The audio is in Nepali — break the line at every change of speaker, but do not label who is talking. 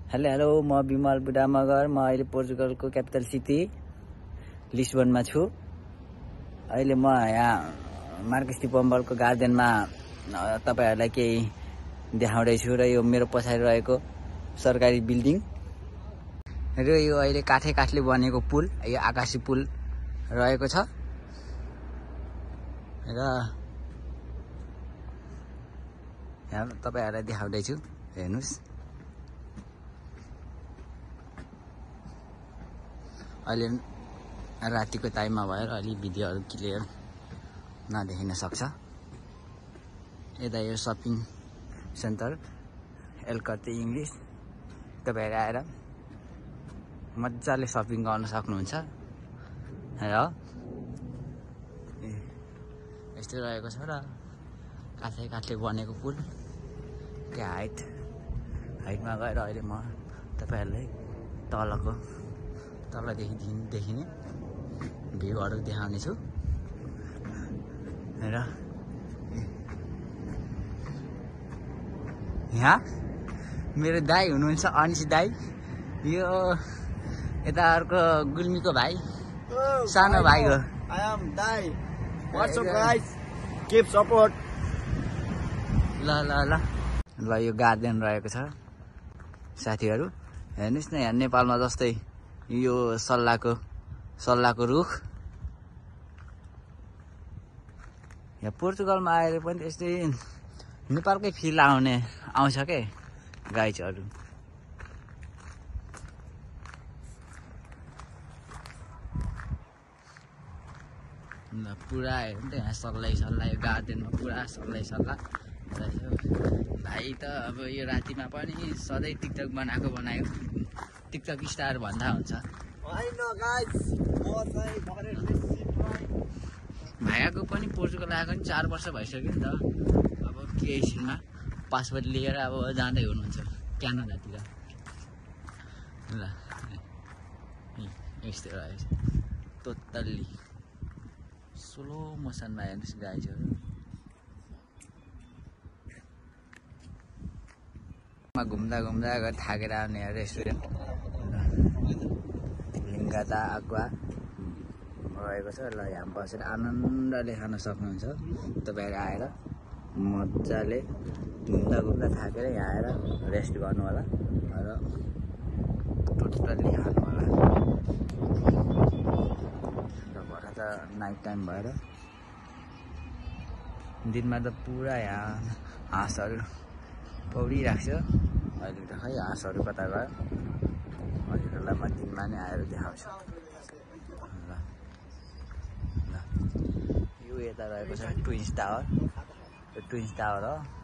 हेलो म विमल बुढा मगर म अहिले पोर्चुगलको क्यापिटल सिटी लिस्बनमा छु। अहिले म यहाँ मार्केस डी पोम्बलको गार्डनमा तपाईहरुलाई केही देखाउँदै छु र यो मेरो पछाडि रहेको सरकारी बिल्डिङ र यो अहिले काठले बनेको पुल, यो आकाशी पुल रहेको छ र यहाँ तपाईहरुलाई देखाउँदै छु। हेर्नुस्, अहिले रातिको टाइममा भएर अलि भिडियोहरु क्लियर नदेखिन सक्छ। यता यो शपिङ सेन्टर एलकते इंग्लिश, तपाईहरु आएर मज्जाले शपिङ गर्न सक्नुहुन्छ। र यस्तो रहेको छ र काठले बनेको पुल। त्यो हाइटमा गएर अहिले म तपाईहरुलाई तलदेखि देखिने भ्यूहरु देखाउने छु। र यहाँ मेरो दाइ हुनुहुन्छ, अनिस दाइ। यो यता अर्को गुल्मीको भाइ, सानो भाइ हो।
I am Dai. What's up guys? Keep support.
ल यो गार्डन रहेको छ साथीहरु। हेर्नुस् न, यहाँ नेपालमा जस्तै यो सल्लाको रुख। यहाँ पोर्चुगलमा आएर पनि त्यस्तै नेपालकै फिल आउँछ के गाइजहरु। पुरा हेर्नु त यहाँ सल्लाइ यो गार्डनमा पुरा सल्लाइ। भाइ त अब यो रातिमा पनि सधैँ टिकटक बनायो। टिकटक स्टार भन्दा हुन्छ। भाइको पनि पोर्चुगल आएको नि 4 वर्ष भइसक्यो नि त। अब के एकछिनमा पासपोर्ट लिएर अब जाँदै हुनुहुन्छ क्यानाडातिर। ल यस्तो रहेछ टोटल्ली स्लो मोसनमा। हेर्नुस् गाइजहरु, घुम्दा थाकेर आउने रेस्टुरेन्ट लिङ्गाता आक्वा रहेको छ। ल यहाँ बसेर आनन्दले खान सक्नुहुन्छ तपाईहरु आएर। मजाले घुम्दा थाकेर यहाँ आएर रेस्ट गर्नु होला र टोटल्ली खानु होला। भएर त नाइट टाइम भएर दिनमा त पुरा यहाँ हाँसहरु पौडिरहेको छ। अहिले त खै हाँसहरु कता गयो। अहिलेलाई म दिनमा नै आएर देखाउँछु। यो यता रहेको छ ट्विन्स टावर। यो ट्विन्स टावर हो।